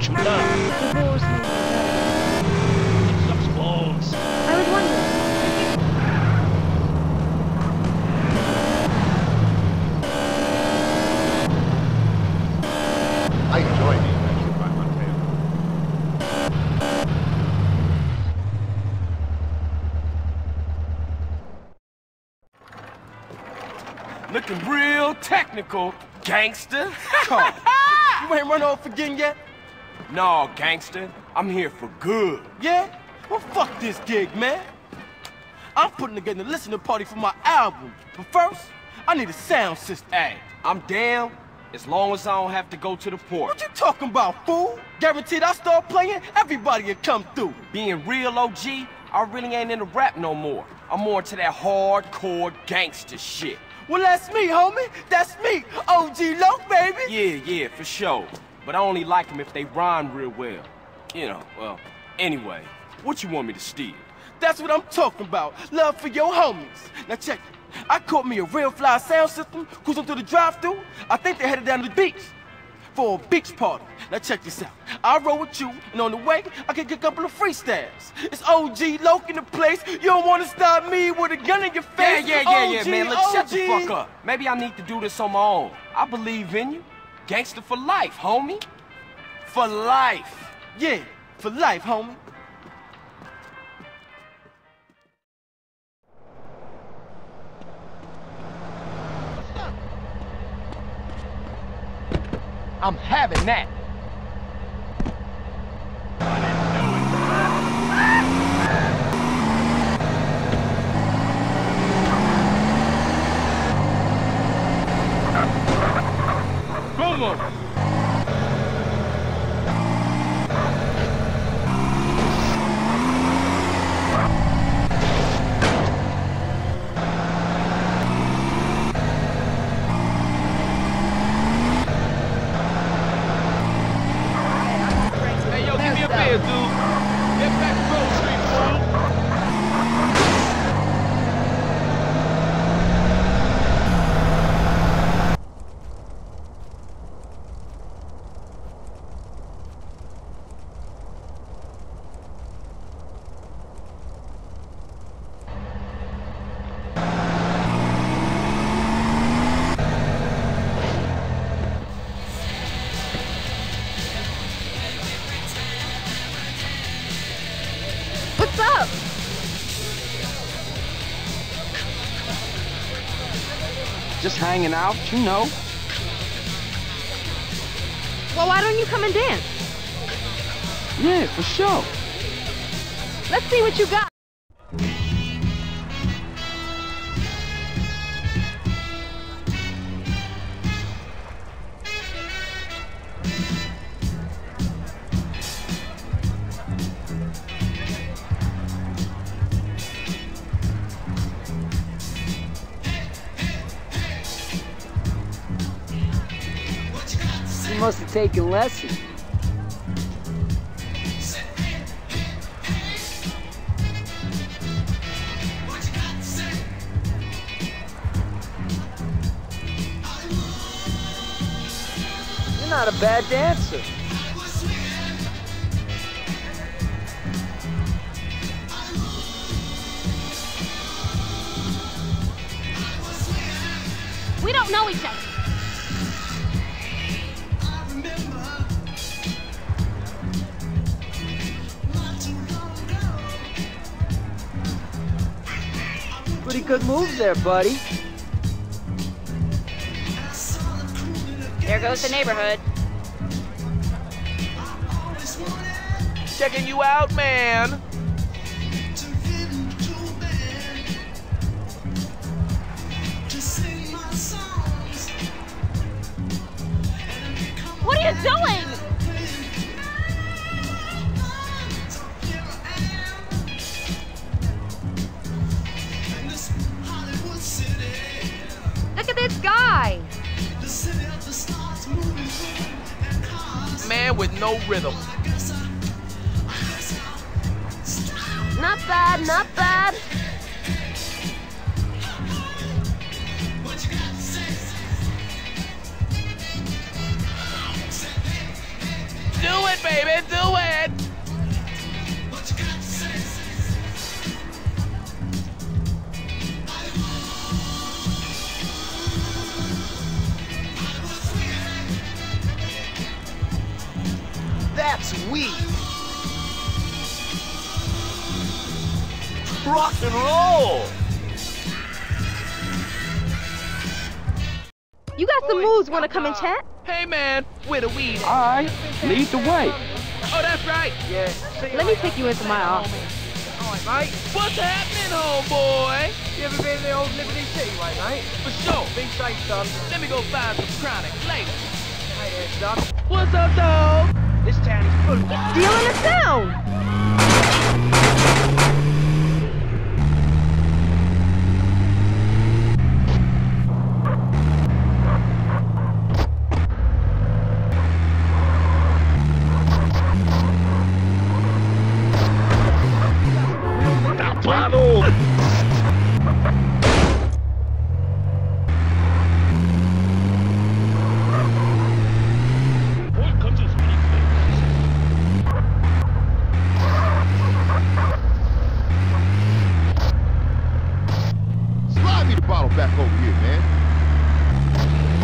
chula. Divorce me. It sucks balls. I was wondering. I enjoy being lectured by Mateo. Looking real technical, gangster. Carl, you ain't run off again yet? No, gangster. I'm here for good. Yeah? Well, fuck this gig, man. I'm putting together a listening party for my album. But first, I need a sound system. Hey, I'm down as long as I don't have to go to the port. What you talking about, fool? Guaranteed I start playing, everybody will come through. Being real OG, I really ain't into rap no more. I'm more into that hardcore gangster shit. Well, that's me, homie. That's me. OG Loc, baby. Yeah, for sure. But I only like them if they rhyme real well. You know, well, anyway, what you want me to steal? That's what I'm talking about. Love for your homies. Now check it. I caught me a real fly sound system, cruising through the drive-thru. I think they headed down to the beach for a beach party. Now check this out. I'll roll with you, and on the way, I can get a couple of freestyles. It's OG Loc in the place. You don't want to stop me with a gun in your face. Yeah, OG, man. Let's shut the OG. fuck up. Maybe I need to do this on my own. I believe in you. Gangster for life, homie. For life. Yeah, for life, homie. I'm having that. Come on. Hey, yo, give me a beer, dude. Get back to Grove Street, fool. What's up? Just hanging out, you know. Well, why don't you come and dance? Yeah, for sure. Let's see what you got. You must have taken lessons. You're not a bad dancer. We don't know each other. Pretty good moves there, buddy. There goes the neighborhood. Checking you out, man. What are you doing? Look at this guy. Man with no rhythm. Not bad, not bad. Do it, baby. Sweet. Rock and roll. You got some moves, wanna come and chat? Hey man, where the weed at? All right, lead the way. Oh, that's right. Yeah. Let me take you into my office. Alright, mate. What's happening, homeboy? You ever been to the old Liberty City, mate? For sure. Be safe, son. Let me go find some chronic later. Hey there, son. What's up, dog? This town is full of... Stealing the sound! Slide me the bottle back over here, man.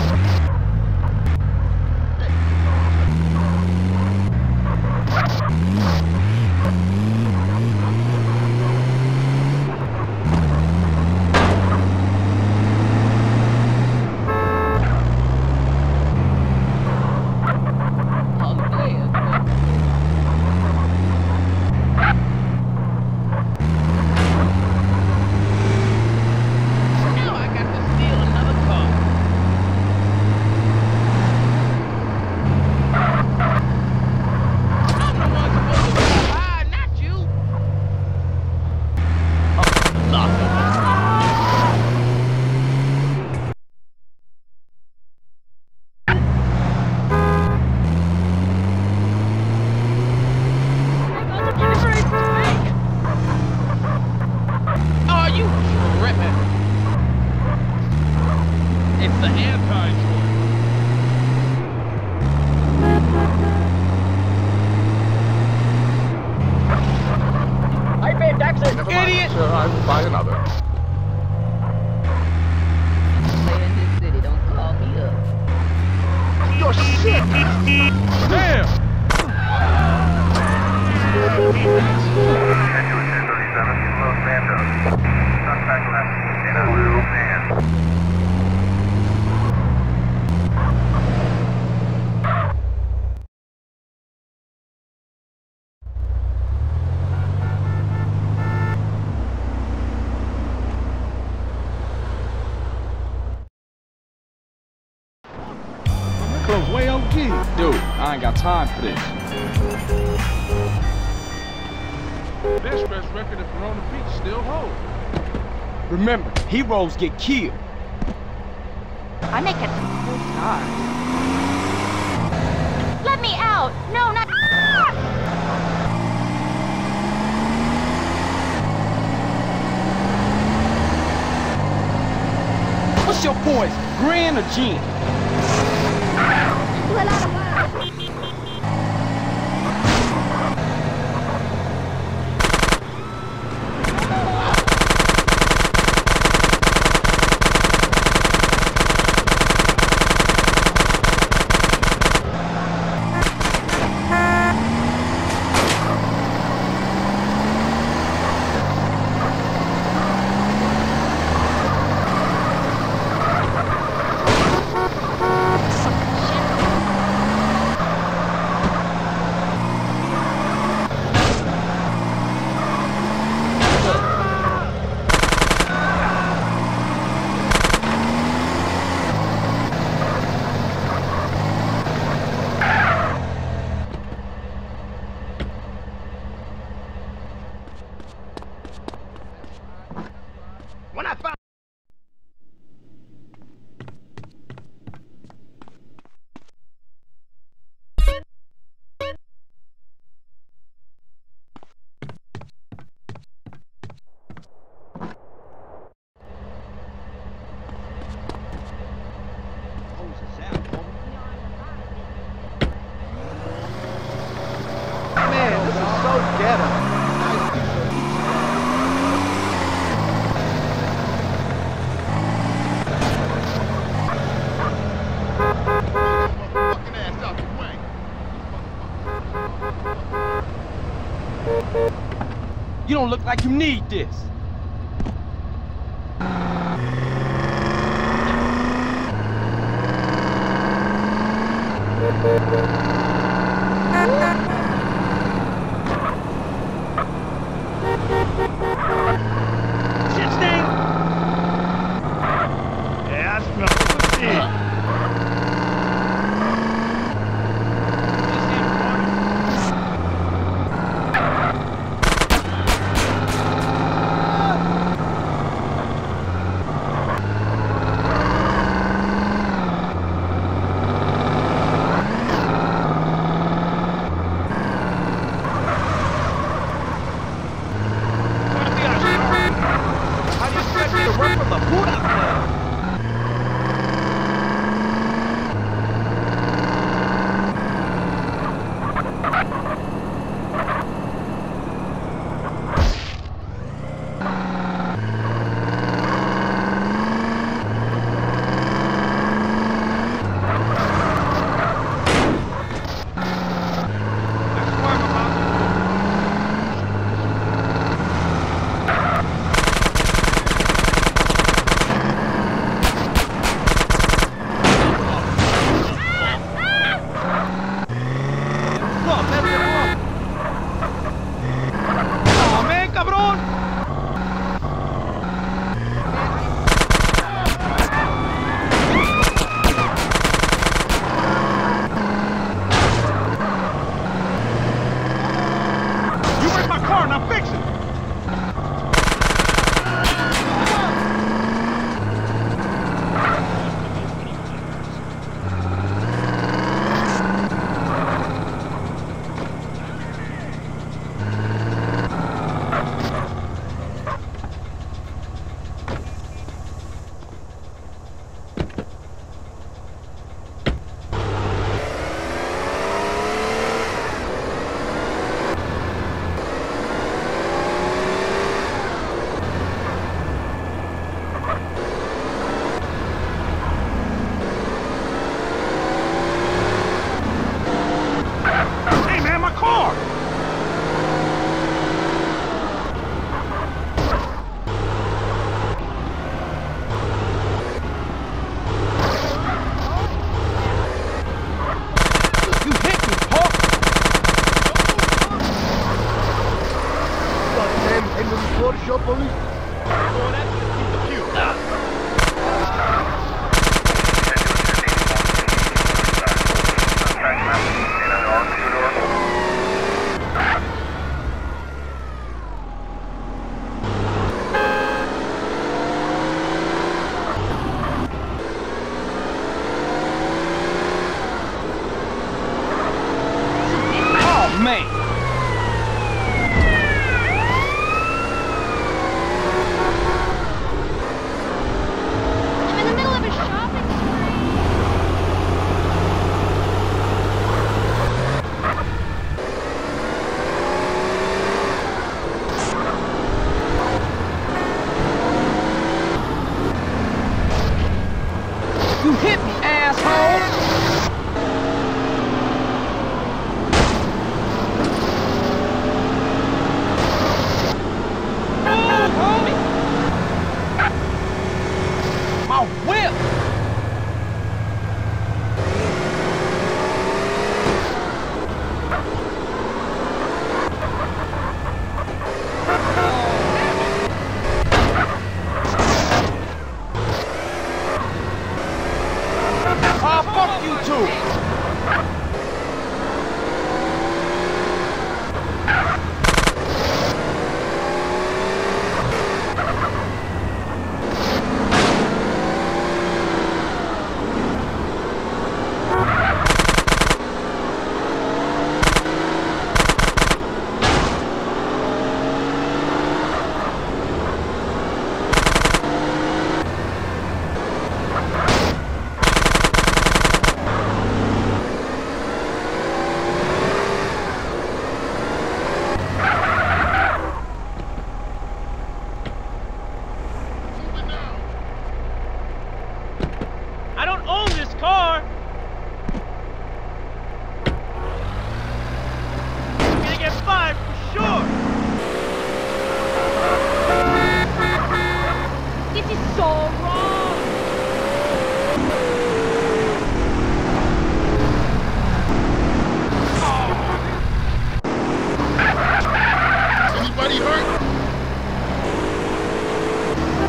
Now I got to steal another car. I'm the one supposed to be high, not you. Are you tripping? It's the anti-joint. Hey, man, taxi! Never mind, Idiot. sir. I will buy another. in this city, don't call me up. Your shit! Damn! Close way OG. Dude, I ain't got time for this. Dispatch record at Verona Beach still holds. Remember, heroes get killed. I may get some cool stars. Let me out! No, not... What's your poison? Grand or gin? don't look like you need this. Shit stink! Yeah, I smell it. How do you expect me to run from the Buddha Club? Shop police. Oh, man.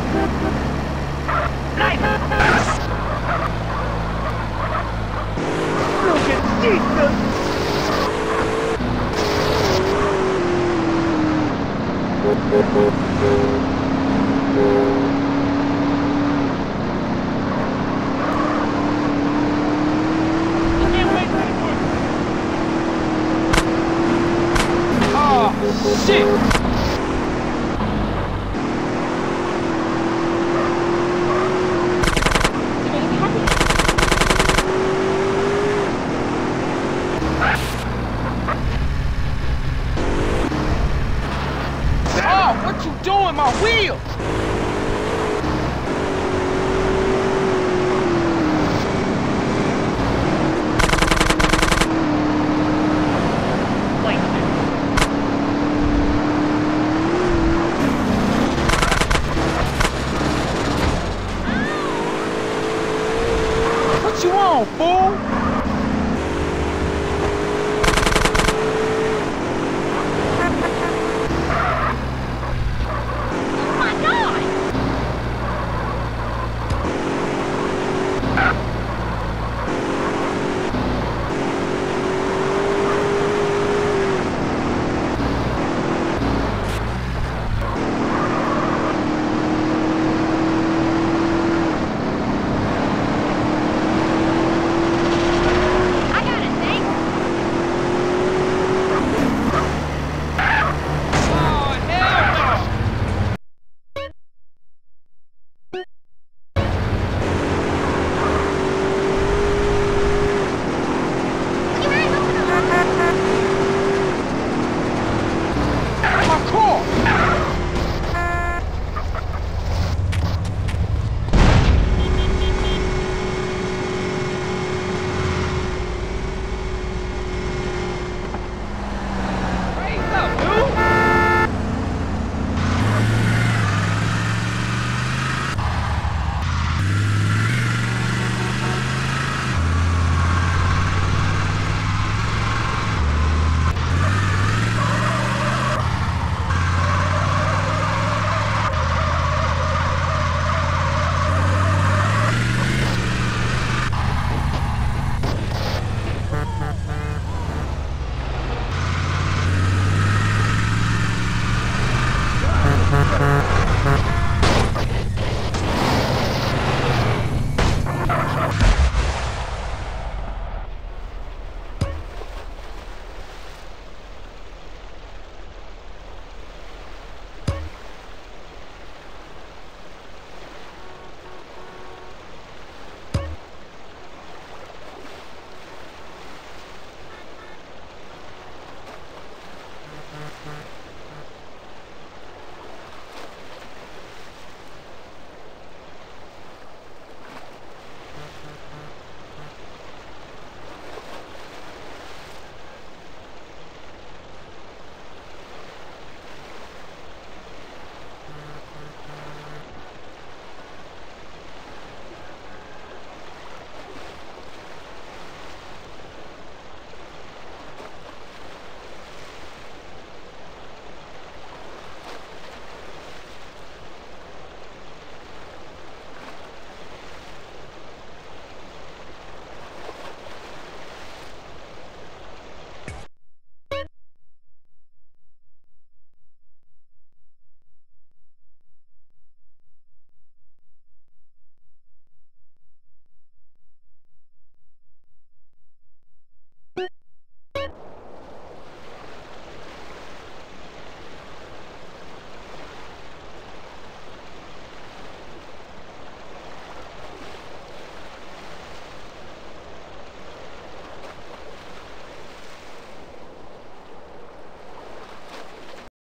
Look at Jesus! Oh, shit! Oh, what you doing, my wheels? What you on, fool?